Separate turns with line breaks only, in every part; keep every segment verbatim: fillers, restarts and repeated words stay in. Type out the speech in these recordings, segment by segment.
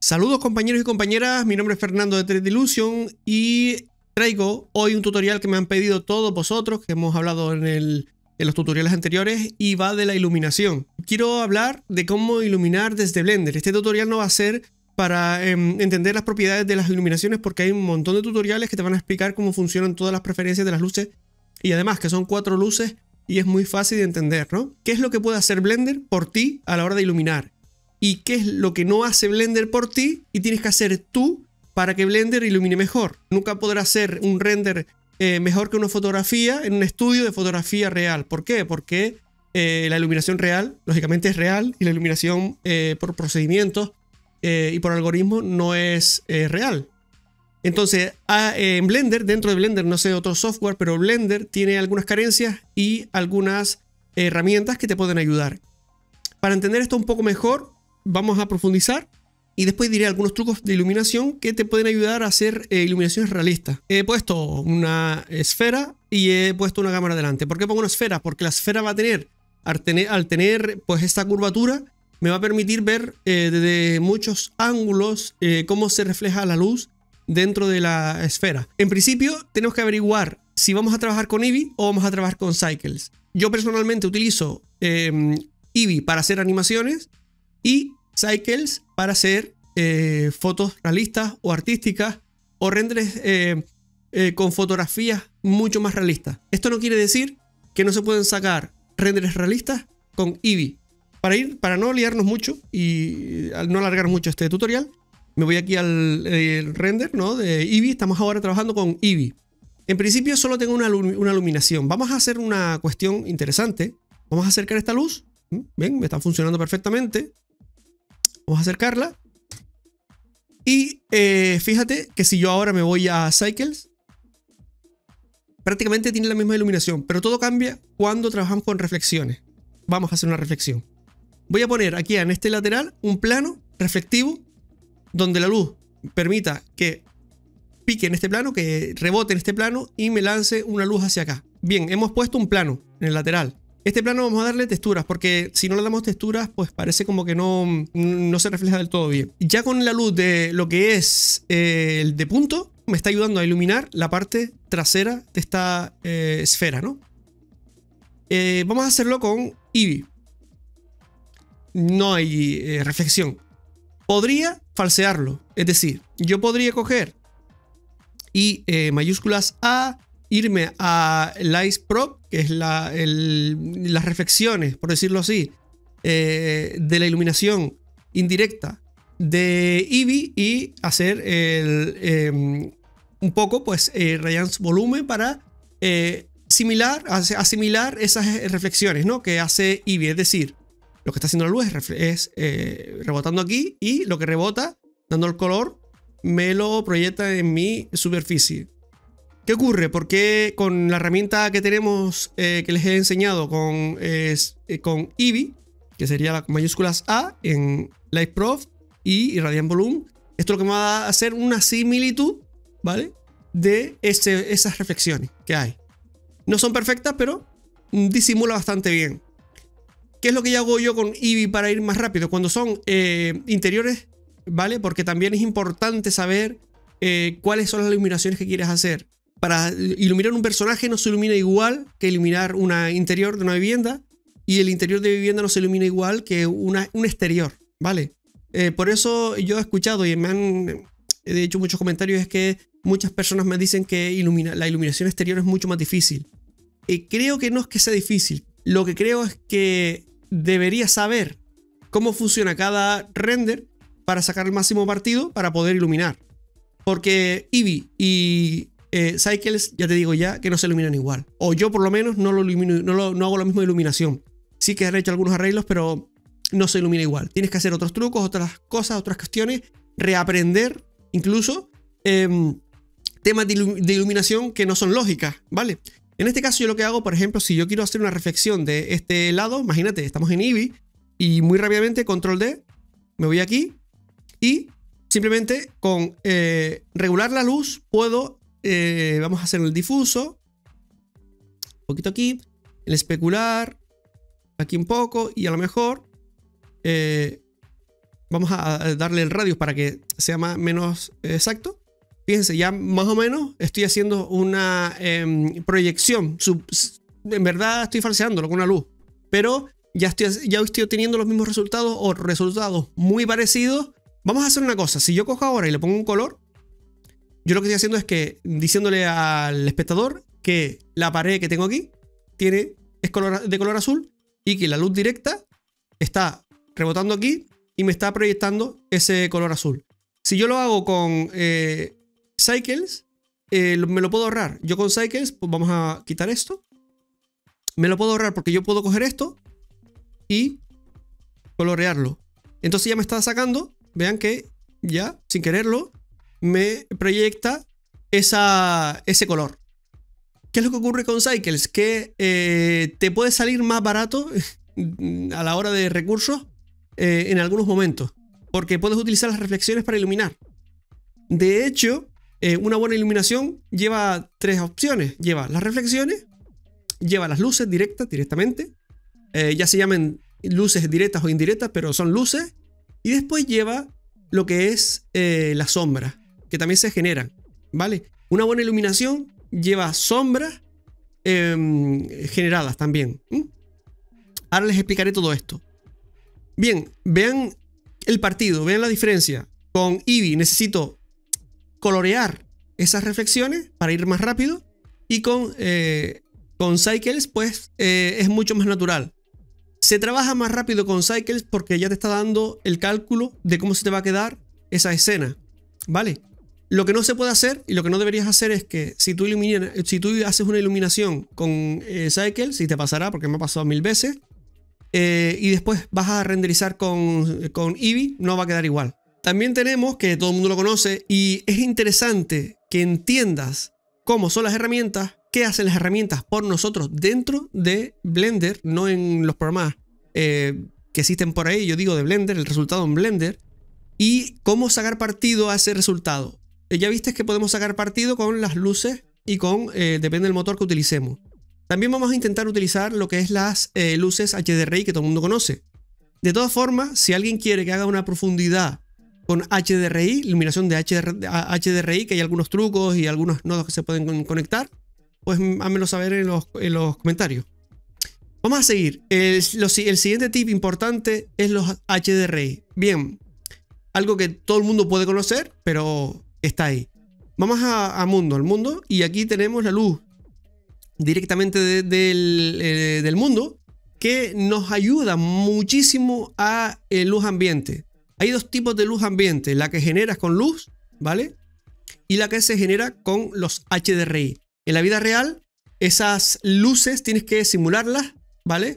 Saludos compañeros y compañeras, mi nombre es Fernando de tres D Illusion y traigo hoy un tutorial que me han pedido todos vosotros, que hemos hablado en, el, en los tutoriales anteriores, y va de la iluminación. Quiero hablar de cómo iluminar desde Blender. Este tutorial no va a ser para eh, entender las propiedades de las iluminaciones, porque hay un montón de tutoriales que te van a explicar cómo funcionan todas las preferencias de las luces, y además que son cuatro luces y es muy fácil de entender, ¿no? ¿Qué es lo que puede hacer Blender por ti a la hora de iluminar? ¿Y qué es lo que no hace Blender por ti y tienes que hacer tú para que Blender ilumine mejor? Nunca podrás hacer un render eh, mejor que una fotografía en un estudio de fotografía real. ¿Por qué? Porque eh, la iluminación real, lógicamente es real, y la iluminación eh, por procedimientos eh, y por algoritmos no es eh, real. Entonces, a, eh, en Blender, dentro de Blender, no sé otro software, pero Blender tiene algunas carencias y algunas herramientas que te pueden ayudar. Para entender esto un poco mejor, vamos a profundizar y después diré algunos trucos de iluminación que te pueden ayudar a hacer eh, iluminaciones realistas. He puesto una esfera y he puesto una cámara delante. ¿Por qué pongo una esfera? Porque la esfera va a tener, al tener, al tener pues esta curvatura, me va a permitir ver eh, desde muchos ángulos eh, cómo se refleja la luz dentro de la esfera. En principio tenemos que averiguar si vamos a trabajar con Eevee o vamos a trabajar con Cycles. Yo personalmente utilizo eh, Eevee para hacer animaciones y Cycles para hacer eh, fotos realistas o artísticas o renders eh, eh, con fotografías mucho más realistas. Esto no quiere decir que no se pueden sacar renders realistas con Eevee. Para, ir, para no liarnos mucho y al no alargar mucho este tutorial, me voy aquí al render, ¿no? De Eevee. Estamos ahora trabajando con Eevee. En principio solo tengo una, una iluminación. Vamos a hacer una cuestión interesante. Vamos a acercar esta luz. ¿Ven? Me está funcionando perfectamente. Vamos a acercarla. Y eh, fíjate que si yo ahora me voy a Cycles, prácticamente tiene la misma iluminación. Pero todo cambia cuando trabajamos con reflexiones. Vamos a hacer una reflexión. Voy a poner aquí en este lateral un plano reflectivo donde la luz permita que pique en este plano, que rebote en este plano y me lance una luz hacia acá. Bien, hemos puesto un plano en el lateral. Este plano vamos a darle texturas, porque si no le damos texturas, pues parece como que no, no se refleja del todo bien. Ya con la luz de lo que es eh, el de punto, me está ayudando a iluminar la parte trasera de esta eh, esfera, ¿no? Eh, vamos a hacerlo con Eevee. No hay eh, reflexión. Podría falsearlo, es decir, yo podría coger y eh, mayúsculas A, irme a Light Prop, que es la, el, las reflexiones, por decirlo así, eh, de la iluminación indirecta de Eevee y hacer el, eh, un poco, pues, eh, Radiance Volume para eh, similar, asimilar esas reflexiones, ¿no?, que hace Eevee, es decir, lo que está haciendo la luz es, es eh, rebotando aquí y lo que rebota, dando el color, me lo proyecta en mi superficie. ¿Qué ocurre? Porque con la herramienta que tenemos, eh, que les he enseñado con, eh, con Eevee, que sería las mayúsculas A en Light Prop y Radiant Volume, esto es lo que me va a hacer una similitud, ¿vale?, de ese, esas reflexiones que hay. No son perfectas, pero disimula bastante bien. ¿Qué es lo que hago yo con Eevee para ir más rápido? Cuando son eh, interiores, ¿vale? Porque también es importante saber eh, cuáles son las iluminaciones que quieres hacer. Para iluminar un personaje no se ilumina igual que iluminar un interior de una vivienda, y el interior de vivienda no se ilumina igual que una, un exterior, ¿vale? Eh, por eso yo he escuchado y me han he hecho muchos comentarios, es que muchas personas me dicen que ilumina, la iluminación exterior es mucho más difícil. Eh, creo que no es que sea difícil. Lo que creo es que debería saber cómo funciona cada render para sacar el máximo partido para poder iluminar. Porque Eevee y eh, Cycles, ya te digo ya, que no se iluminan igual. O yo por lo menos no, lo ilumino, no, lo, no hago la misma iluminación. Sí que han hecho algunos arreglos, pero no se ilumina igual. Tienes que hacer otros trucos, otras cosas, otras cuestiones. Reaprender incluso eh, temas de, ilu de iluminación que no son lógicas, ¿vale? En este caso yo lo que hago, por ejemplo, si yo quiero hacer una reflexión de este lado, imagínate, estamos en Eevee y muy rápidamente, control D, me voy aquí y simplemente con eh, regular la luz puedo, eh, vamos a hacer el difuso, un poquito aquí, el especular, aquí un poco y a lo mejor eh, vamos a darle el radius para que sea más, menos exacto. Fíjense, ya más o menos estoy haciendo una eh, proyección. Sub, en verdad estoy falseándolo con una luz, pero ya estoy, ya estoy obteniendo los mismos resultados o resultados muy parecidos. Vamos a hacer una cosa. Si yo cojo ahora y le pongo un color, yo lo que estoy haciendo es que diciéndole al espectador que la pared que tengo aquí tiene, es color, de color azul y que la luz directa está rebotando aquí y me está proyectando ese color azul. Si yo lo hago con eh, Cycles, eh, me lo puedo ahorrar. Yo con Cycles, pues vamos a quitar esto. Me lo puedo ahorrar porque yo puedo coger esto y colorearlo. Entonces ya me está sacando, vean que ya, sin quererlo, me proyecta esa, ese color. ¿Qué es lo que ocurre con Cycles? Que eh, te puede salir más barato a la hora de recursos eh, en algunos momentos, porque puedes utilizar las reflexiones para iluminar. De hecho, eh, una buena iluminación lleva tres opciones. Lleva las reflexiones, lleva las luces directas, directamente. Eh, ya se llaman luces directas o indirectas, pero son luces. Y después lleva lo que es eh, las sombras, que también se generan, ¿vale? Una buena iluminación lleva sombras eh, generadas también. ¿Mm? Ahora les explicaré todo esto. Bien, vean el partido, vean la diferencia. Con Eevee necesito colorear esas reflexiones para ir más rápido, y con, eh, con Cycles pues eh, es mucho más natural. Se trabaja más rápido con Cycles porque ya te está dando el cálculo de cómo se te va a quedar esa escena, ¿vale? Lo que no se puede hacer y lo que no deberías hacer es que si tú, ilumina, si tú haces una iluminación con eh, Cycles, y te pasará porque me ha pasado mil veces, eh, y después vas a renderizar con, con Eevee, no va a quedar igual. También tenemos, que todo el mundo lo conoce, y es interesante que entiendas cómo son las herramientas, qué hacen las herramientas por nosotros dentro de Blender, no en los programas eh, que existen por ahí, yo digo de Blender, el resultado en Blender, y cómo sacar partido a ese resultado. Eh, ya viste que podemos sacar partido con las luces y con, eh, depende del motor que utilicemos. También vamos a intentar utilizar lo que es las eh, luces H D R I que todo el mundo conoce. De todas formas, si alguien quiere que haga una profundidad con H D R I, iluminación de H D R I, que hay algunos trucos y algunos nodos que se pueden conectar, pues házmelo saber en los, en los comentarios. Vamos a seguir. El, los, el siguiente tip importante es los H D R I. Bien, algo que todo el mundo puede conocer, pero está ahí. Vamos a, a mundo, al mundo, y aquí tenemos la luz directamente de, del, eh, del mundo, que nos ayuda muchísimo a eh, luz ambiente. Hay dos tipos de luz ambiente, la que generas con luz, ¿vale? Y la que se genera con los H D R I. En la vida real, esas luces tienes que simularlas, ¿vale?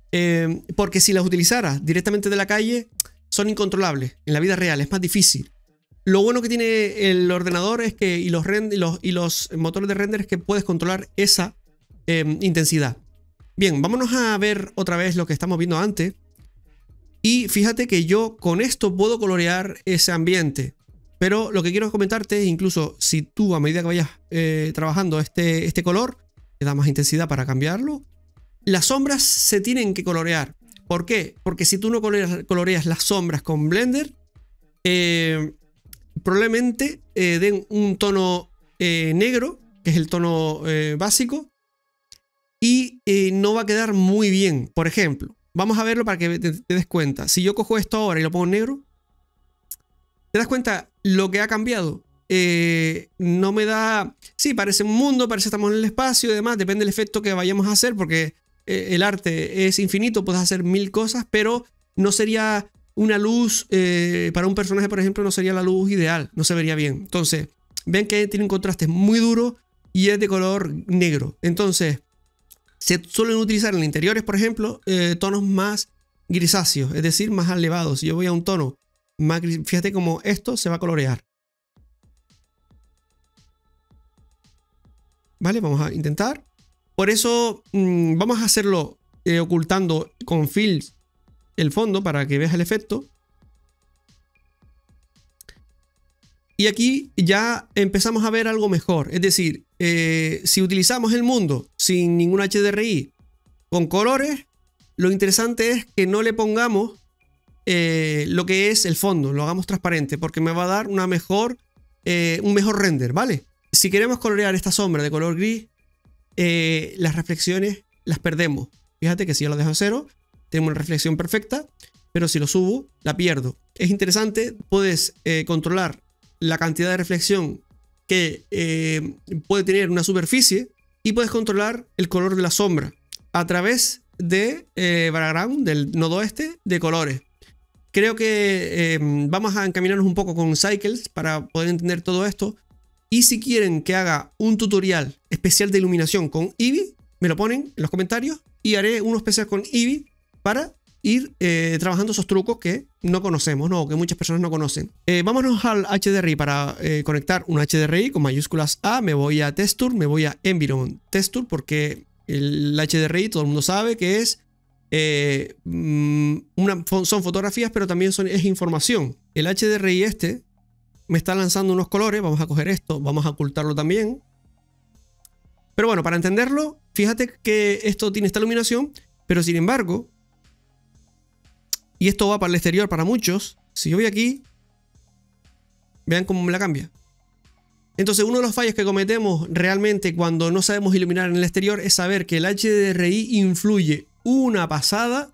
Eh, porque si las utilizaras directamente de la calle, son incontrolables. En la vida real es más difícil. Lo bueno que tiene el ordenador es que, y, los, y, los, y los motores de render, es que puedes controlar esa eh, intensidad. Bien, vámonos a ver otra vez lo que estamos viendo antes. Y fíjate que yo con esto puedo colorear ese ambiente. Pero lo que quiero comentarte es, incluso si tú a medida que vayas eh, trabajando este, este color, le das más intensidad para cambiarlo, las sombras se tienen que colorear. ¿Por qué? Porque si tú no coloreas, coloreas las sombras con Blender, eh, probablemente eh, den un tono eh, negro, que es el tono eh, básico, y eh, no va a quedar muy bien. Por ejemplo, vamos a verlo para que te, te des cuenta. Si yo cojo esto ahora y lo pongo en negro, ¿te das cuenta lo que ha cambiado? Eh, no me da... Sí, parece un mundo, parece que estamos en el espacio y demás. Depende del efecto que vayamos a hacer, porque eh, el arte es infinito, puedes hacer mil cosas, pero no sería una luz... Eh, para un personaje, por ejemplo, no sería la luz ideal, no se vería bien. Entonces, ven que tiene un contraste muy duro y es de color negro. Entonces, se suelen utilizar en interiores, por ejemplo, eh, tonos más grisáceos, es decir, más elevados. Si yo voy a un tono más gris, fíjate cómo esto se va a colorear. Vale, vamos a intentar. Por eso mmm, vamos a hacerlo eh, ocultando con fills el fondo para que veas el efecto. Y aquí ya empezamos a ver algo mejor. Es decir, eh, si utilizamos el mundo sin ningún H D R I con colores, lo interesante es que no le pongamos eh, lo que es el fondo, lo hagamos transparente, porque me va a dar una mejor, eh, un mejor render, ¿vale? Si queremos colorear esta sombra de color gris, eh, las reflexiones las perdemos. Fíjate que si yo lo dejo a cero, tengo una reflexión perfecta, pero si lo subo, la pierdo. Es interesante, puedes eh, controlar la cantidad de reflexión que eh, puede tener una superficie y puedes controlar el color de la sombra a través de eh, background, del nodo este, de colores. Creo que eh, vamos a encaminarnos un poco con Cycles para poder entender todo esto. Y si quieren que haga un tutorial especial de iluminación con Eevee, me lo ponen en los comentarios y haré uno especial con Eevee para ir eh, trabajando esos trucos que no conocemos, ¿no? Que muchas personas no conocen. Eh, vámonos al H D R I para eh, conectar un H D R I con mayúsculas A. Me voy a Texture, me voy a Environment Texture, porque el H D R I todo el mundo sabe que es eh, una, son fotografías, pero también son, es información. El H D R I este me está lanzando unos colores. Vamos a coger esto, vamos a ocultarlo también. Pero bueno, para entenderlo, fíjate que esto tiene esta iluminación, pero sin embargo, y esto va para el exterior para muchos, si yo voy aquí, vean cómo me la cambia. Entonces, uno de los fallos que cometemos realmente cuando no sabemos iluminar en el exterior es saber que el H D R I influye una pasada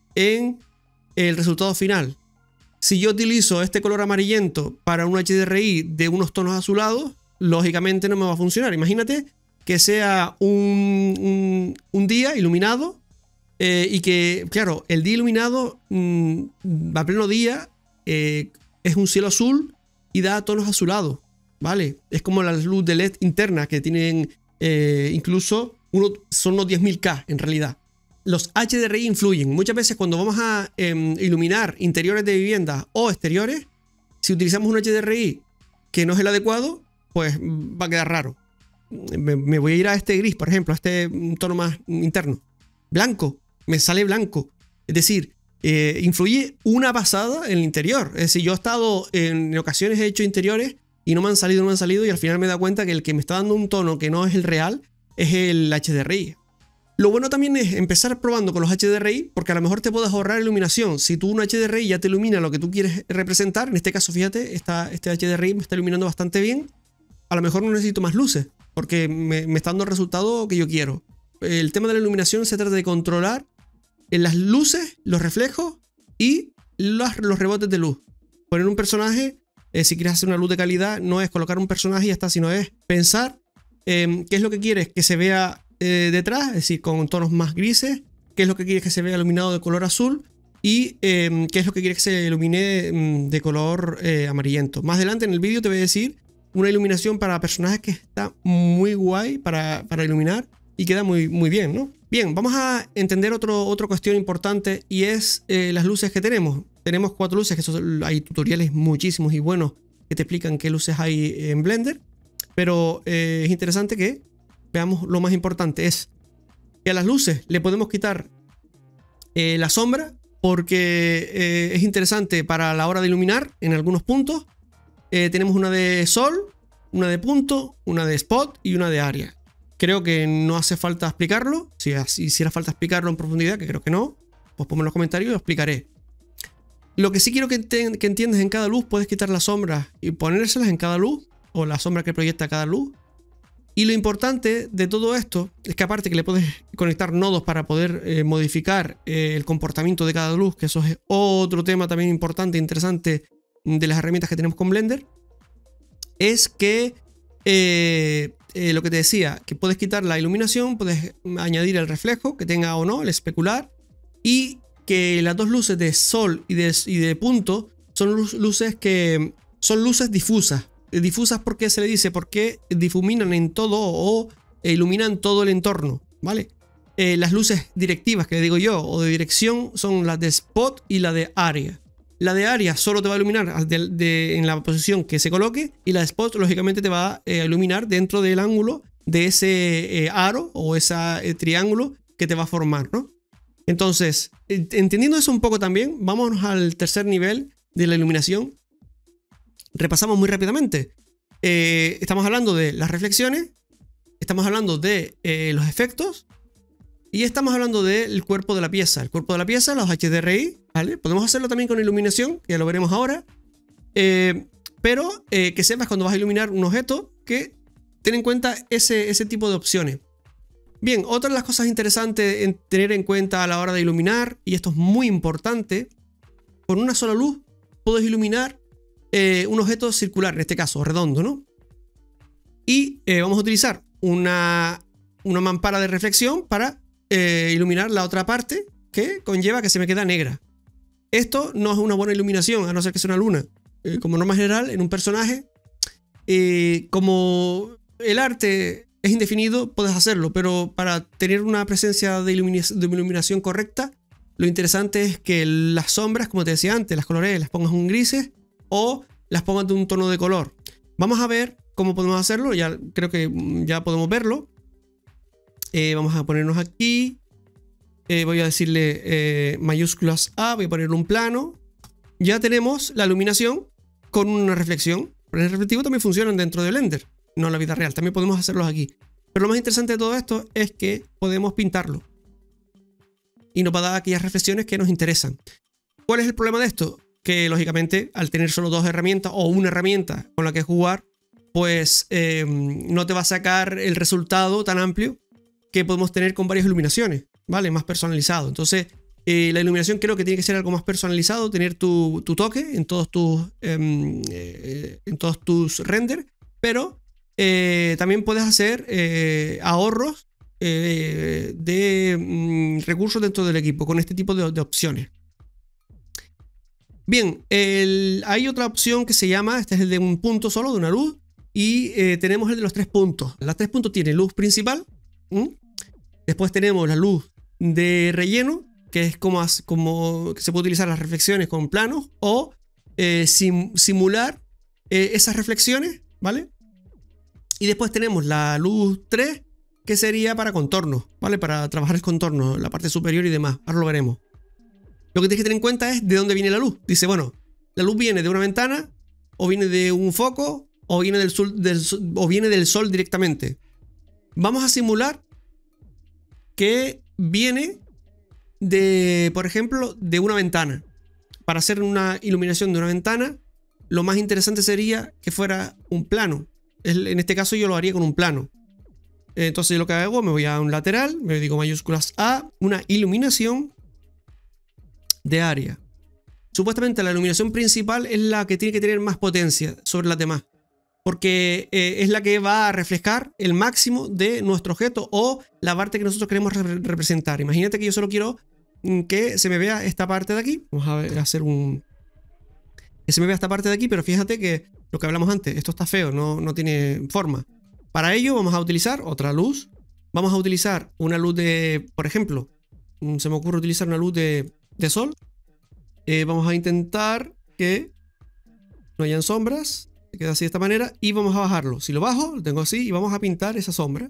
en el resultado final. Si yo utilizo este color amarillento para un H D R I de unos tonos azulados, lógicamente no me va a funcionar. Imagínate que sea un, un, un día iluminado eh, y que, claro, el día iluminado mmm, a pleno día eh, es un cielo azul y da tonos azulados, ¿vale? Es como la luz de L E D interna que tienen eh, incluso, uno, son unos diez mil K en realidad. Los H D R I influyen. Muchas veces cuando vamos a eh, iluminar interiores de viviendas o exteriores, si utilizamos un H D R I que no es el adecuado, pues va a quedar raro. Me, me voy a ir a este gris, por ejemplo, a este tono más interno. Blanco, me sale blanco. Es decir, eh, influye una pasada en el interior. Es decir, yo he estado en ocasiones, he hecho interiores y no me han salido, no me han salido, y al final me he dado cuenta que el que me está dando un tono que no es el real es el H D R I. Lo bueno también es empezar probando con los H D R I, porque a lo mejor te puedes ahorrar iluminación. Si tú un H D R I ya te ilumina lo que tú quieres representar, en este caso, fíjate, esta, este H D R I me está iluminando bastante bien. A lo mejor no necesito más luces, porque me, me está dando el resultado que yo quiero. El tema de la iluminación se trata de controlar en las luces, los reflejos y los, los rebotes de luz. Poner un personaje, eh, si quieres hacer una luz de calidad, no es colocar un personaje y ya está, sino es pensar eh, qué es lo que quieres que se vea eh, detrás, es decir, con tonos más grises, qué es lo que quieres que se vea iluminado de color azul y eh, qué es lo que quieres que se ilumine mm, de color eh, amarillento. Más adelante en el vídeo te voy a decir una iluminación para personajes que está muy guay para, para iluminar y queda muy, muy bien, ¿no? Bien, vamos a entender otro, otra cuestión importante y es eh, las luces que tenemos. Tenemos cuatro luces, que son, hay tutoriales muchísimos y buenos que te explican qué luces hay en Blender, pero eh, es interesante que veamos lo más importante, es que a las luces le podemos quitar eh, la sombra, porque eh, es interesante para la hora de iluminar en algunos puntos. Eh, tenemos una de sol, una de punto, una de spot y una de área. Creo que no hace falta explicarlo. Si hiciera falta explicarlo en profundidad, que creo que no, pues ponme en los comentarios y lo explicaré. Lo que sí quiero que, que entiendas, en cada luz puedes quitar las sombras y ponérselas en cada luz, o la sombra que proyecta cada luz. Y lo importante de todo esto es que, aparte que le puedes conectar nodos para poder eh, modificar eh, el comportamiento de cada luz, que eso es otro tema también importante e interesante de las herramientas que tenemos con Blender, es que eh, eh, lo que te decía, que puedes quitar la iluminación, puedes añadir el reflejo que tenga o no, el especular, y que las dos luces de sol y de, y de punto son luces que son luces difusas. Difusas porque se le dice, porque difuminan en todo o iluminan todo el entorno, ¿vale? Eh, las luces directivas, que le digo yo, o de dirección, son las de spot y la de área. La de área solo te va a iluminar de, de, en la posición que se coloque, y la de spot lógicamente te va a iluminar dentro del ángulo de ese eh, aro o ese eh, triángulo que te va a formar, ¿no? Entonces, entendiendo eso un poco también, vámonos al tercer nivel de la iluminación. Repasamos muy rápidamente. Eh, estamos hablando de las reflexiones, estamos hablando de eh, los efectos, Y estamos hablando del cuerpo de la pieza. El cuerpo de la pieza, los H D R I, ¿vale? Podemos hacerlo también con iluminación, que ya lo veremos ahora. Eh, pero eh, que sepas cuando vas a iluminar un objeto que ten en cuenta ese, ese tipo de opciones. Bien, otra de las cosas interesantes en tener en cuenta a la hora de iluminar, y esto es muy importante, con una sola luz puedes iluminar eh, un objeto circular, en este caso redondo, ¿no? Y eh, vamos a utilizar una, una mampara de reflexión para eh, iluminar la otra parte que conlleva que se me queda negra. Esto no es una buena iluminación, a no ser que sea una luna. Eh, como norma general, en un personaje, eh, como el arte es indefinido, puedes hacerlo, pero para tener una presencia de, ilumina de iluminación correcta, lo interesante es que las sombras, como te decía antes, las colorees, las pongas en grises o las pongas de un tono de color. Vamos a ver cómo podemos hacerlo, ya creo que ya podemos verlo. Eh, vamos a ponernos aquí, eh, voy a decirle eh, mayúsculas A, voy a ponerle un plano. Ya tenemos la iluminación con una reflexión. Pero el reflectivo también funcionan dentro de Blender, no en la vida real, también podemos hacerlos aquí. Pero lo más interesante de todo esto es que podemos pintarlo y nos va a dar aquellas reflexiones que nos interesan. ¿Cuál es el problema de esto? Que lógicamente al tener solo dos herramientas o una herramienta con la que jugar, pues eh, no te va a sacar el resultado tan amplio que podemos tener con varias iluminaciones, ¿vale? Más personalizado. Entonces eh, la iluminación creo que tiene que ser algo más personalizado, tener tu, tu toque en todos tus, eh, eh, en todos tus renders, pero eh, también puedes hacer eh, ahorros eh, de mm, recursos dentro del equipo con este tipo de, de opciones. Bien, el, hay otra opción que se llama, este es el de un punto solo, de una luz, y eh, tenemos el de los tres puntos. Las tres puntos tienen luz principal, ¿m? Después tenemos la luz de relleno, que es como, como que se puede utilizar las reflexiones con planos o eh, sim, simular eh, esas reflexiones, ¿vale? Y después tenemos la luz tres, que sería para contornos, ¿vale? Para trabajar el contorno, la parte superior y demás. Ahora lo veremos. Lo que tienes que tener en cuenta es de dónde viene la luz. Dice, bueno, la luz viene de una ventana, o viene de un foco, o viene del sol, del, o viene del sol directamente. Vamos a simular que viene de, por ejemplo, de una ventana. Para hacer una iluminación de una ventana, lo más interesante sería que fuera un plano. En este caso yo lo haría con un plano. Entonces lo que hago, me voy a un lateral, me digo mayúsculas A, una iluminación de área. Supuestamente la iluminación principal es la que tiene que tener más potencia sobre las demás, porque eh, es la que va a reflejar el máximo de nuestro objeto o la parte que nosotros queremos re representar. Imagínate que yo solo quiero que se me vea esta parte de aquí. Vamos a ver, hacer un... que se me vea esta parte de aquí, pero fíjate que lo que hablamos antes, esto está feo, no, no tiene forma. Para ello vamos a utilizar otra luz. Vamos a utilizar una luz de, por ejemplo, se me ocurre utilizar una luz de, de sol. Eh, vamos a intentar que no hayan sombras. Se queda así de esta manera y vamos a bajarlo. Si lo bajo, lo tengo así y vamos a pintar esa sombra.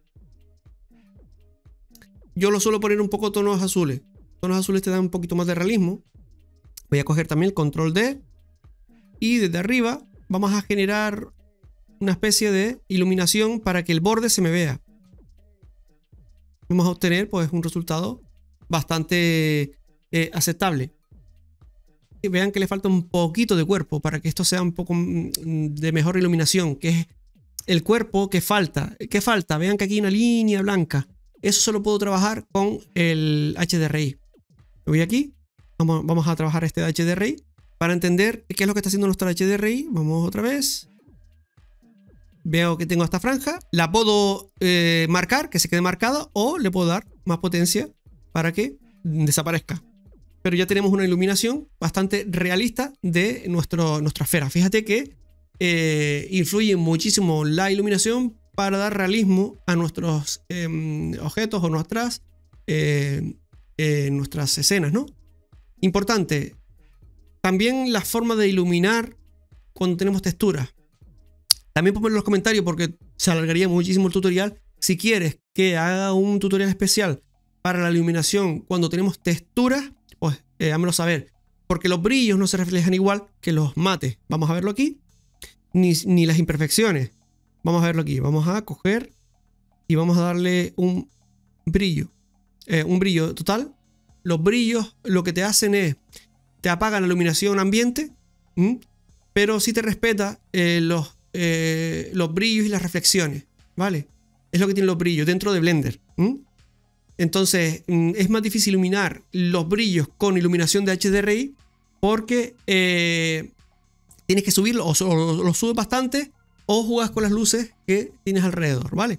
Yo lo suelo poner un poco tonos azules. Tonos azules te dan un poquito más de realismo. Voy a coger también el control D y desde arriba vamos a generar una especie de iluminación para que el borde se me vea. Vamos a obtener pues un resultado bastante eh, aceptable. Y vean que le falta un poquito de cuerpo para que esto sea un poco de mejor iluminación, que es el cuerpo que falta. ¿Qué falta? Vean que aquí hay una línea blanca. Eso solo puedo trabajar con el H D R I. Me voy aquí, vamos, vamos a trabajar este H D R I para entender qué es lo que está haciendo nuestro H D R I. Vamos otra vez. Veo que tengo esta franja, la puedo eh, marcar, que se quede marcada, o le puedo dar más potencia para que desaparezca. Pero ya tenemos una iluminación bastante realista de nuestro, nuestra esfera. Fíjate que eh, influye muchísimo la iluminación para dar realismo a nuestros eh, objetos o nuestras, eh, eh, nuestras escenas, ¿no? Importante, también la forma de iluminar cuando tenemos texturas. También ponme en los comentarios porque se alargaría muchísimo el tutorial. Si quieres que haga un tutorial especial para la iluminación cuando tenemos texturas, pues eh, hámelo saber. Porque los brillos no se reflejan igual que los mates. Vamos a verlo aquí. Ni, ni las imperfecciones. Vamos a verlo aquí. Vamos a coger y vamos a darle un brillo. eh, un brillo total. Los brillos lo que te hacen es, te apagan la iluminación ambiente, ¿m? pero sí te respeta eh, los, eh, los brillos y las reflexiones, ¿vale? Es lo que tienen los brillos dentro de Blender. ¿m? Entonces es más difícil iluminar los brillos con iluminación de H D R I porque eh, tienes que subirlo, o, o lo subes bastante o jugas con las luces que tienes alrededor, ¿vale?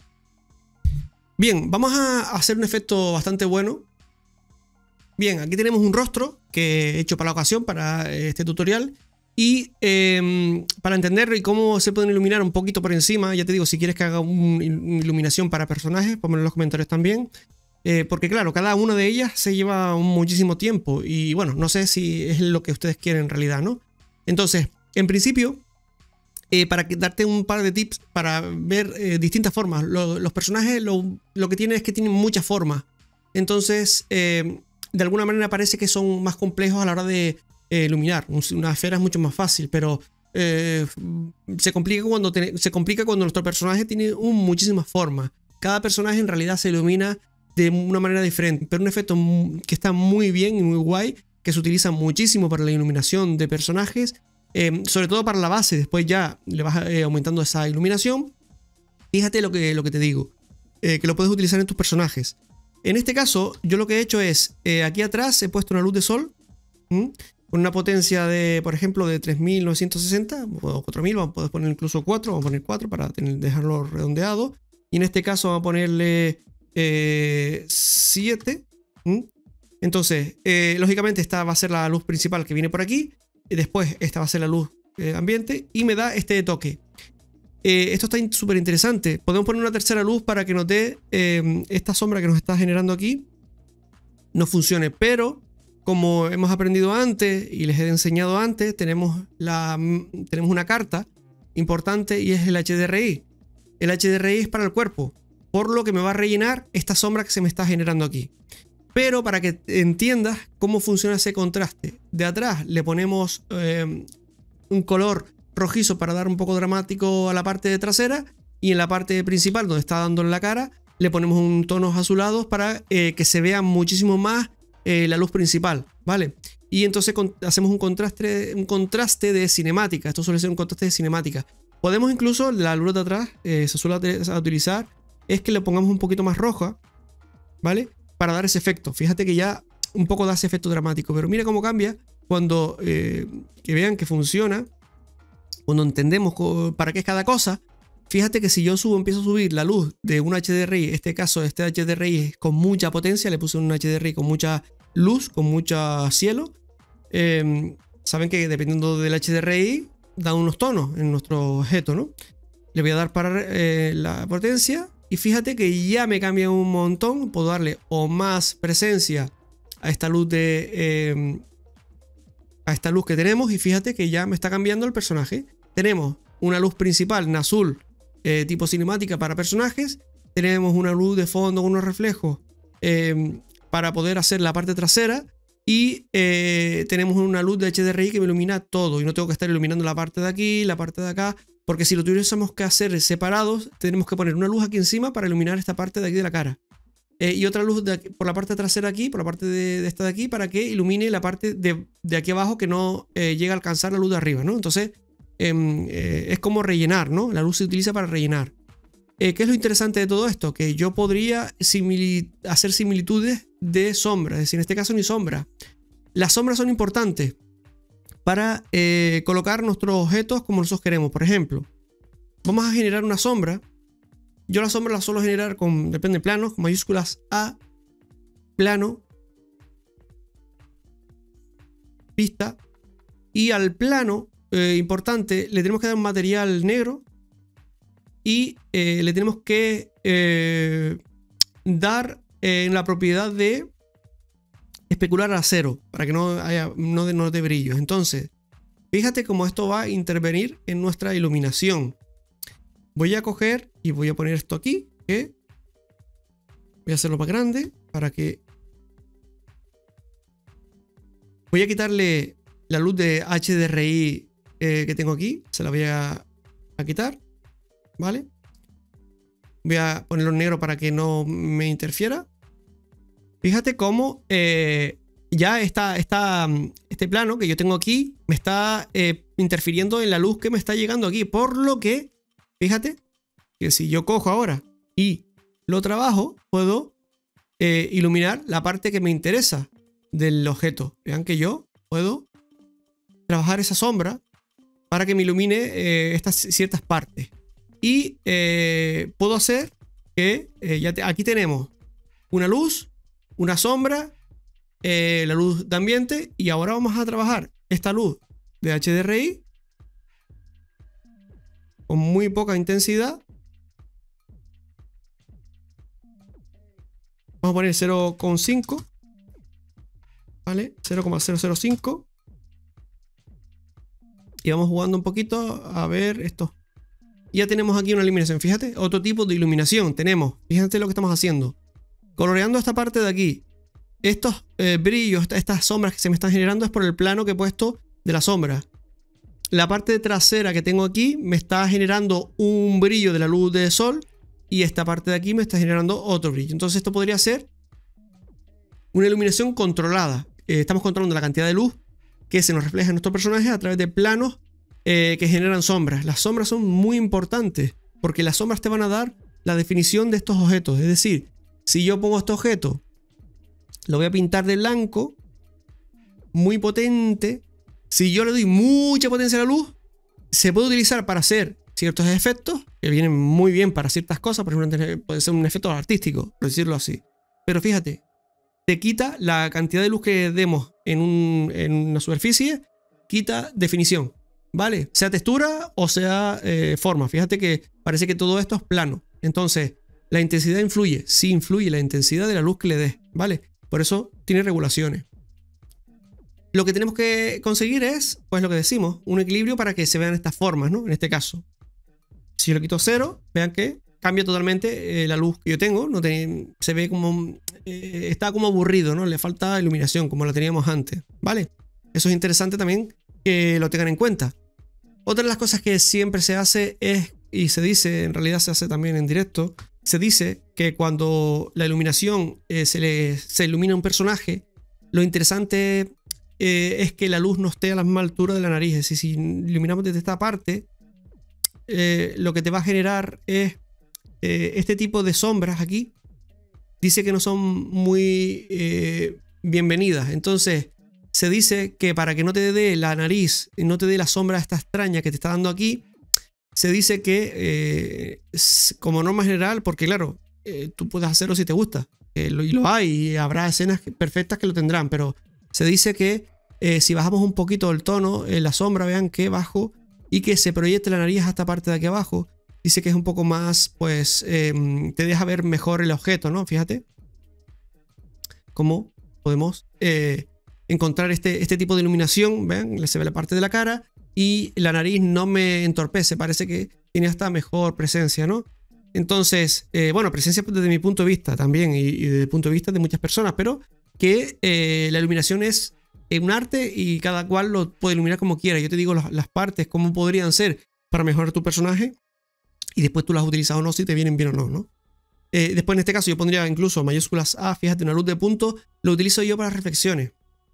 Bien, vamos a hacer un efecto bastante bueno. Bien, aquí tenemos un rostro que he hecho para la ocasión, para este tutorial. Y eh, para entenderlo y cómo se pueden iluminar un poquito por encima, ya te digo, si quieres que haga una iluminación para personajes, ponme en los comentarios también. Eh, porque claro, cada una de ellas se lleva muchísimo tiempo. Y bueno, no sé si es lo que ustedes quieren en realidad, ¿no? Entonces, en principio, eh, para que, darte un par de tips para ver eh, distintas formas. Lo, los personajes lo, lo que tienen es que tienen muchas formas. Entonces, eh, de alguna manera parece que son más complejos a la hora de eh, iluminar. Una esfera es mucho más fácil, pero eh, se, complica cuando te, se complica cuando nuestro personaje tiene un, muchísimas formas. Cada personaje en realidad se ilumina de una manera diferente, pero un efecto que está muy bien y muy guay, que se utiliza muchísimo para la iluminación de personajes, eh, sobre todo para la base. Después ya le vas eh, aumentando esa iluminación. Fíjate lo que, lo que te digo, eh, que lo puedes utilizar en tus personajes. En este caso, yo lo que he hecho es, eh, aquí atrás he puesto una luz de sol, ¿m? con una potencia de, por ejemplo, de tres mil novecientos sesenta o cuatro mil, vamos a poder poner incluso cuatro, vamos a poner cuatro para tener, dejarlo redondeado. Y en este caso vamos a ponerle eh, siete. ¿m? Entonces, eh, lógicamente esta va a ser la luz principal que viene por aquí. Y después esta va a ser la luz eh, ambiente y me da este toque. Eh, esto está súper interesante. Podemos poner una tercera luz para que nos dé eh, esta sombra que nos está generando aquí. No funcione, pero como hemos aprendido antes y les he enseñado antes, tenemos, la, tenemos una carta importante y es el H D R I. El H D R I es para el cuerpo, por lo que me va a rellenar esta sombra que se me está generando aquí. Pero para que entiendas cómo funciona ese contraste, de atrás le ponemos eh, un color rojizo para dar un poco dramático a la parte de trasera, y en la parte principal donde está dando en la cara le ponemos un tonos azulados para eh, que se vea muchísimo más eh, la luz principal, ¿vale? Y entonces con, hacemos un contraste, un contraste de cinemática. Esto suele ser un contraste de cinemática. Podemos incluso, la luz de atrás eh, se suele utilizar, es que le pongamos un poquito más roja, ¿vale? Para dar ese efecto. Fíjate que ya un poco da ese efecto dramático, pero mira cómo cambia cuando eh, que vean que funciona. Cuando entendemos para qué es cada cosa, fíjate que si yo subo, empiezo a subir la luz de un H D R I, en este caso este H D R I es con mucha potencia, le puse un H D R I con mucha luz, con mucho cielo. Eh, saben que dependiendo del H D R I da unos tonos en nuestro objeto, ¿no? Le voy a dar para eh, la potencia y fíjate que ya me cambia un montón. Puedo darle o más presencia a esta luz de... Eh, a esta luz que tenemos y fíjate que ya me está cambiando el personaje. Tenemos una luz principal en azul eh, tipo cinemática para personajes. Tenemos una luz de fondo con unos reflejos eh, para poder hacer la parte trasera. Y eh, tenemos una luz de H D R I que me ilumina todo. Y no tengo que estar iluminando la parte de aquí, la parte de acá. Porque si lo tuviésemos que hacer separados, tenemos que poner una luz aquí encima para iluminar esta parte de aquí de la cara. Eh, y otra luz de aquí, por la parte trasera aquí, por la parte de, de esta de aquí, para que ilumine la parte de, de aquí abajo que no eh, llega a alcanzar la luz de arriba, ¿no? Entonces, eh, eh, es como rellenar, ¿no? La luz se utiliza para rellenar. Eh, ¿Qué es lo interesante de todo esto? Que yo podría simili- hacer similitudes de sombras, es decir, en este caso ni sombra. Las sombras son importantes para eh, colocar nuestros objetos como nosotros queremos. Por ejemplo, vamos a generar una sombra. Yo la sombra la suelo generar con, depende de planos, con mayúsculas A, plano, pista. Y al plano, eh, importante, le tenemos que dar un material negro. Y eh, le tenemos que eh, dar en eh, la propiedad de especular a cero, para que no haya no de, no de brillos. Entonces, fíjate cómo esto va a intervenir en nuestra iluminación. Voy a coger y voy a poner esto aquí, que voy a hacerlo más grande para que... Voy a quitarle la luz de H D R I eh, que tengo aquí, se la voy a, a quitar, ¿vale? Voy a ponerlo en negro para que no me interfiera. fíjate cómo eh, ya está, está, este plano que yo tengo aquí me está eh, interfiriendo en la luz que me está llegando aquí. Por lo que, fíjate, que si yo cojo ahora y lo trabajo, puedo eh, iluminar la parte que me interesa del objeto. Vean que yo puedo trabajar esa sombra para que me ilumine eh, estas ciertas partes. Y eh, puedo hacer que eh, ya te, aquí tenemos una luz, una sombra, eh, la luz de ambiente, y ahora vamos a trabajar esta luz de H D R I con muy poca intensidad. Vamos a poner cero coma cinco, ¿vale? cero coma cero cero cinco. Y vamos jugando un poquito a ver esto. Ya tenemos aquí una iluminación, fíjate, otro tipo de iluminación tenemos. Fíjate lo que estamos haciendo. Coloreando esta parte de aquí. Estos eh, brillos, estas sombras que se me están generando es por el plano que he puesto de la sombra. La parte trasera que tengo aquí me está generando un brillo de la luz del sol. Y esta parte de aquí me está generando otro brillo. Entonces esto podría ser una iluminación controlada. Eh, estamos controlando la cantidad de luz que se nos refleja en nuestro personaje a través de planos eh, que generan sombras. Las sombras son muy importantes porque las sombras te van a dar la definición de estos objetos. Es decir, si yo pongo este objeto, lo voy a pintar de blanco, muy potente. Si yo le doy mucha potencia a la luz, se puede utilizar para hacer ciertos efectos que vienen muy bien para ciertas cosas. Por ejemplo, puede ser un efecto artístico, por decirlo así. Pero fíjate, te quita la cantidad de luz que demos en, un, en una superficie, quita definición, ¿vale? Sea textura o sea eh, forma. Fíjate que parece que todo esto es plano. Entonces, la intensidad influye. Sí influye la intensidad de la luz que le des, ¿vale? Por eso tiene regulaciones. Lo que tenemos que conseguir es, pues lo que decimos, un equilibrio para que se vean estas formas, ¿no? En este caso. Si yo le quito cero, vean que cambia totalmente eh, la luz que yo tengo. No te, se ve como... Eh, está como aburrido, ¿no? Le falta iluminación, como la teníamos antes, ¿vale? Eso es interesante también que lo tengan en cuenta. Otra de las cosas que siempre se hace es, y se dice, en realidad se hace también en directo, se dice que cuando la iluminación eh, se, le, se ilumina un personaje, lo interesante eh, es que la luz no esté a la misma altura de la nariz. Es decir, si iluminamos desde esta parte, eh, lo que te va a generar es eh, este tipo de sombras aquí. Dice que no son muy eh, bienvenidas. Entonces se dice que para que no te dé la nariz y no te dé la sombra esta extraña que te está dando aquí, se dice que eh, como norma general, porque claro, eh, tú puedes hacerlo si te gusta, eh, lo, y lo hay, y habrá escenas perfectas que lo tendrán, pero se dice que eh, si bajamos un poquito el tono, eh, la sombra, vean que bajo, y que se proyecte la nariz a esta parte de aquí abajo, dice que es un poco más, pues, eh, te deja ver mejor el objeto, ¿no? Fíjate cómo podemos eh, encontrar este, este tipo de iluminación. Vean, se ve la parte de la cara y la nariz no me entorpece, parece que tiene hasta mejor presencia, ¿no? Entonces, eh, bueno, presencia desde mi punto de vista también y, y desde el punto de vista de muchas personas, pero que eh, la iluminación es un arte y cada cual lo puede iluminar como quiera. Yo te digo las, las partes, cómo podrían ser para mejorar tu personaje, y después tú las utilizas o no, si te vienen bien o no, ¿no? Eh, después en este caso yo pondría incluso mayúsculas A, fíjate, una luz de punto, lo utilizo yo para reflexiones.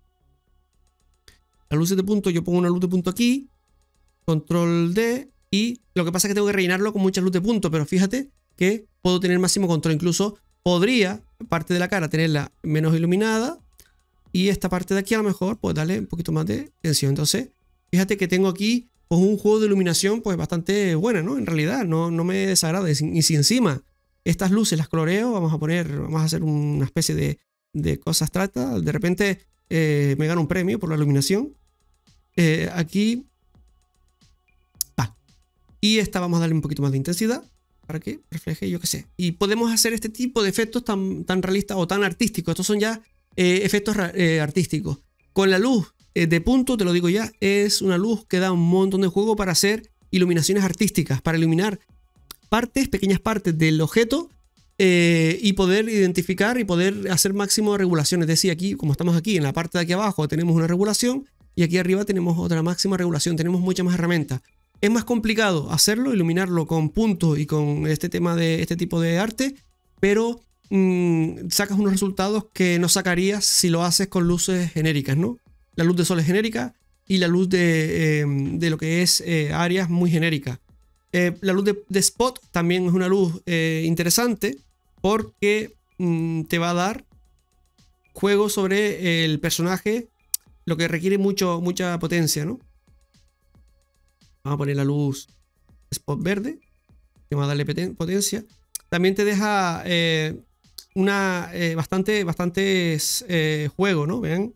La luz de punto, yo pongo una luz de punto aquí, control D, y lo que pasa es que tengo que rellenarlo con mucha luz de punto, pero fíjate que puedo tener máximo control. Incluso podría, parte de la cara, tenerla menos iluminada, y esta parte de aquí a lo mejor, pues darle un poquito más de tensión. Entonces, fíjate que tengo aquí pues un juego de iluminación pues bastante buena, ¿no? En realidad, no, no me desagrada. Y si encima estas luces las coloreo, vamos a poner, vamos a hacer una especie de, de cosa abstracta, de repente eh, me gano un premio por la iluminación. Eh, aquí, ah, y esta vamos a darle un poquito más de intensidad para que refleje, yo qué sé. Y podemos hacer este tipo de efectos tan, tan realistas o tan artísticos. Estos son ya eh, efectos eh, artísticos. Con la luz eh, de punto, te lo digo ya, es una luz que da un montón de juego para hacer iluminaciones artísticas, para iluminar partes, pequeñas partes del objeto eh, y poder identificar y poder hacer máximo regulación. Es decir, aquí, como estamos aquí, en la parte de aquí abajo tenemos una regulación y aquí arriba tenemos otra máxima regulación. Tenemos muchas más herramientas. Es más complicado hacerlo, iluminarlo con puntos y con este tema de este tipo de arte, pero mmm, sacas unos resultados que no sacarías si lo haces con luces genéricas, ¿no? La luz de sol es genérica y la luz de, eh, de lo que es eh, áreas muy genérica. Eh, la luz de, de spot también es una luz eh, interesante porque mmm, te va a dar juego sobre el personaje, lo que requiere mucho, mucha potencia, ¿no? Vamos a poner la luz spot verde, que va a darle potencia. También te deja eh, una eh, bastante, bastantes eh, juego, ¿no? Vean.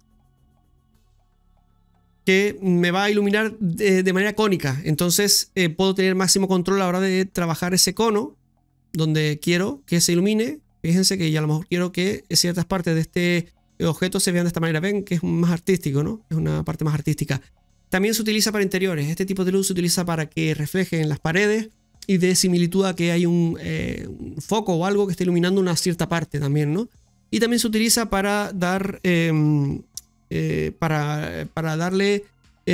Que me va a iluminar de, de manera cónica. Entonces eh, puedo tener máximo control a la hora de trabajar ese cono donde quiero que se ilumine. Fíjense que ya a lo mejor quiero que ciertas partes de este objeto se vean de esta manera. Ven que es más artístico, ¿no? Es una parte más artística. También se utiliza para interiores. Este tipo de luz se utiliza para que refleje en las paredes y dé similitud a que hay un, eh, un foco o algo que esté iluminando una cierta parte también, ¿no? Y también se utiliza para dar... Eh, Eh, para, para darle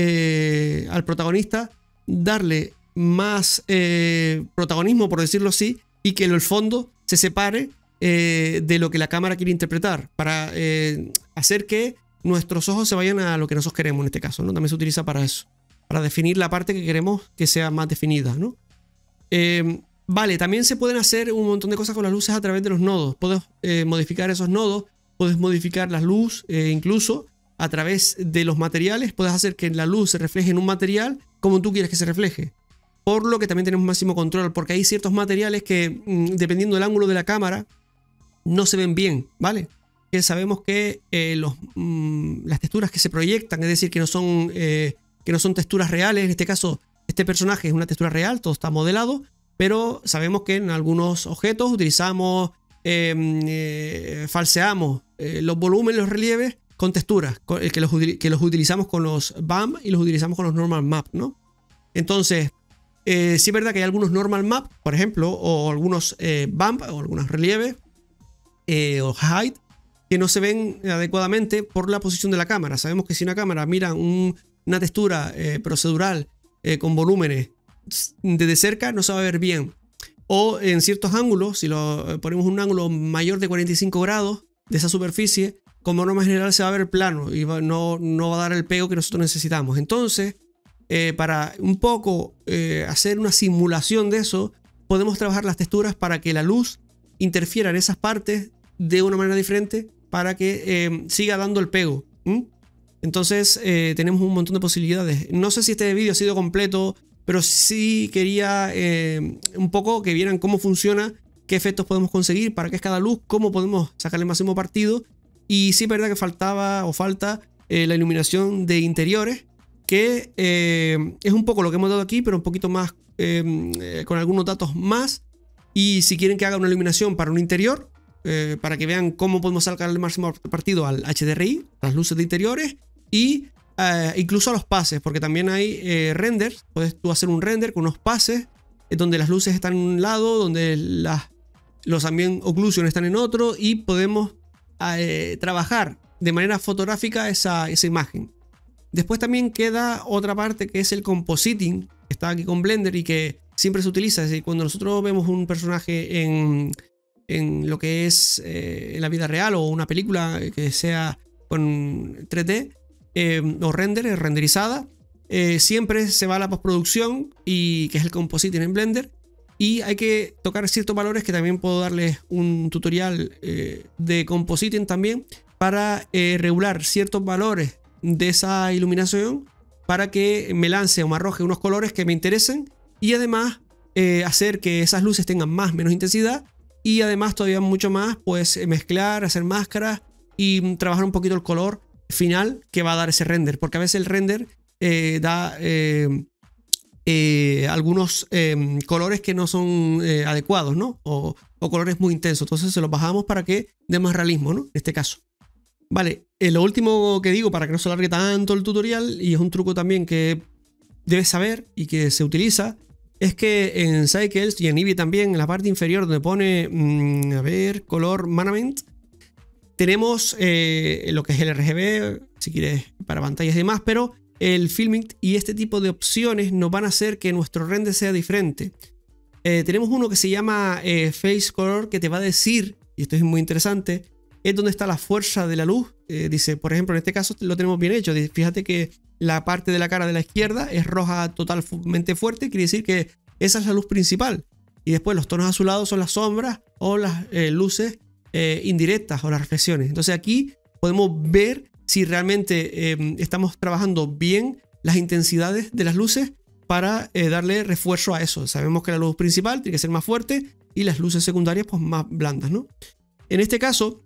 eh, al protagonista, darle más eh, protagonismo, por decirlo así, y que el fondo se separe eh, de lo que la cámara quiere interpretar, para eh, hacer que nuestros ojos se vayan a lo que nosotros queremos en este caso, ¿no? También se utiliza para eso, para definir la parte que queremos que sea más definida, ¿no? Eh, vale, también se pueden hacer un montón de cosas con las luces a través de los nodos. Puedes eh, modificar esos nodos, puedes modificar la luz, eh, incluso a través de los materiales, puedes hacer que la luz se refleje en un material como tú quieres que se refleje. Por lo que también tenemos máximo control, porque hay ciertos materiales que, dependiendo del ángulo de la cámara, no se ven bien, ¿vale? Que sabemos que eh, los, mmm, las texturas que se proyectan, es decir, que no son, eh, que no son texturas reales. En este caso, este personaje es una textura real, todo está modelado, pero sabemos que en algunos objetos utilizamos, eh, eh, falseamos eh, los volúmenes, los relieves, con texturas, que los, que los utilizamos con los B A M y los utilizamos con los normal map, ¿no? Entonces, eh, sí es verdad que hay algunos normal map, por ejemplo, o algunos eh, B A M o algunos relieves eh, o height que no se ven adecuadamente por la posición de la cámara. Sabemos que si una cámara mira un, una textura eh, procedural eh, con volúmenes desde cerca, no se va a ver bien. O en ciertos ángulos, si lo ponemos un ángulo mayor de cuarenta y cinco grados de esa superficie, como norma general se va a ver plano y va, no, no va a dar el pego que nosotros necesitamos. Entonces, eh, para un poco eh, hacer una simulación de eso, podemos trabajar las texturas para que la luz interfiera en esas partes de una manera diferente para que eh, siga dando el pego. ¿Mm? Entonces, eh, tenemos un montón de posibilidades. No sé si este vídeo ha sido completo, pero sí quería eh, un poco que vieran cómo funciona, qué efectos podemos conseguir, para qué es cada luz, cómo podemos sacarle el máximo partido. Y sí es verdad que faltaba o falta eh, la iluminación de interiores, que eh, es un poco lo que hemos dado aquí, pero un poquito más, eh, eh, con algunos datos más. Y si quieren que haga una iluminación para un interior, eh, para que vean cómo podemos sacar el máximo partido al H D R I, las luces de interiores, y eh, incluso a los pases, porque también hay eh, renders. Puedes tú hacer un render con unos pases, eh, donde las luces están en un lado, donde las, los ambient occlusion están en otro, y podemos a eh, trabajar de manera fotográfica esa, esa imagen. Después también queda otra parte que es el compositing, que está aquí con Blender y que siempre se utiliza. Es decir, cuando nosotros vemos un personaje en, en lo que es eh, en la vida real, o una película que sea con tres D eh, o render, renderizada, eh, siempre se va a la postproducción, y que es el compositing en Blender. Y hay que tocar ciertos valores, que también puedo darles un tutorial eh, de compositing también, para eh, regular ciertos valores de esa iluminación, para que me lance o me arroje unos colores que me interesen, y además eh, hacer que esas luces tengan más o menos intensidad, y además todavía mucho más, pues mezclar, hacer máscaras y trabajar un poquito el color final que va a dar ese render, porque a veces el render eh, da... Eh, Eh, algunos eh, colores que no son eh, adecuados, ¿no? O, o colores muy intensos. Entonces se los bajamos para que dé más realismo, ¿no? En este caso. Vale, eh, lo último que digo para que no se alargue tanto el tutorial, y es un truco también que debes saber y que se utiliza, es que en Cycles y en Eevee también, en la parte inferior donde pone, mmm, a ver, color management, tenemos eh, lo que es el R G B, si quieres, para pantallas y demás, pero el filming y este tipo de opciones nos van a hacer que nuestro render sea diferente. Eh, tenemos uno que se llama eh, Face Color, que te va a decir y esto es muy interesante, es donde está la fuerza de la luz. Eh, dice, por ejemplo, en este caso lo tenemos bien hecho. Dice, fíjate que la parte de la cara de la izquierda es roja totalmente fuerte, quiere decir que esa es la luz principal. Y después los tonos azulados son las sombras o las eh, luces eh, indirectas o las reflexiones. Entonces aquí podemos ver si realmente eh, estamos trabajando bien las intensidades de las luces para eh, darle refuerzo a eso. Sabemos que la luz principal tiene que ser más fuerte y las luces secundarias pues más blandas, ¿no? En este caso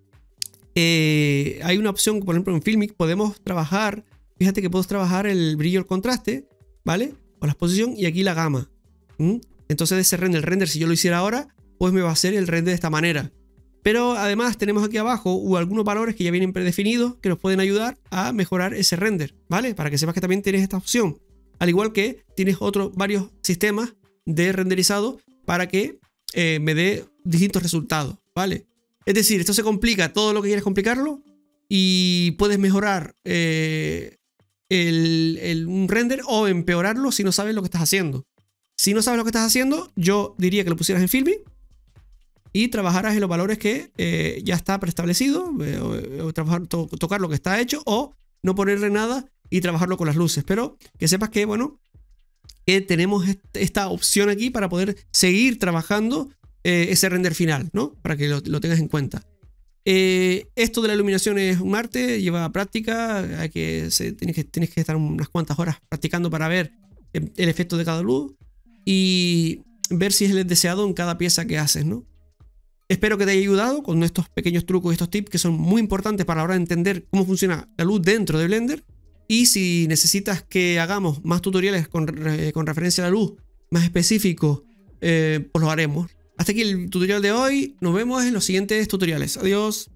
eh, hay una opción, por ejemplo en Filmic podemos trabajar, fíjate que puedo trabajar el brillo, el contraste, ¿vale? O la exposición y aquí la gama. ¿Mm? Entonces ese render, el render si yo lo hiciera ahora, pues me va a hacer el render de esta manera. Pero además tenemos aquí abajo algunos valores que ya vienen predefinidos que nos pueden ayudar a mejorar ese render, ¿vale? Para que sepas que también tienes esta opción. Al igual que tienes otros varios sistemas de renderizado para que eh, me dé distintos resultados, ¿vale? Es decir, esto se complica todo lo que quieres complicarlo y puedes mejorar eh, el, el, un render o empeorarlo si no sabes lo que estás haciendo. Si no sabes lo que estás haciendo, yo diría que lo pusieras en Filmic y trabajaras en los valores que eh, ya está preestablecido, eh, o, o trabajar, to, tocar lo que está hecho, o no ponerle nada y trabajarlo con las luces. Pero que sepas que, bueno, que tenemos esta opción aquí para poder seguir trabajando eh, ese render final, ¿no? Para que lo, lo tengas en cuenta. Eh, esto de la iluminación es un arte, lleva práctica, hay que, se, tienes que tienes que estar unas cuantas horas practicando para ver el efecto de cada luz y ver si es el deseado en cada pieza que haces, ¿no? Espero que te haya ayudado con estos pequeños trucos y estos tips que son muy importantes para ahora entender cómo funciona la luz dentro de Blender. Y si necesitas que hagamos más tutoriales con, con referencia a la luz, más específicos, eh, pues lo haremos. Hasta aquí el tutorial de hoy. Nos vemos en los siguientes tutoriales. Adiós.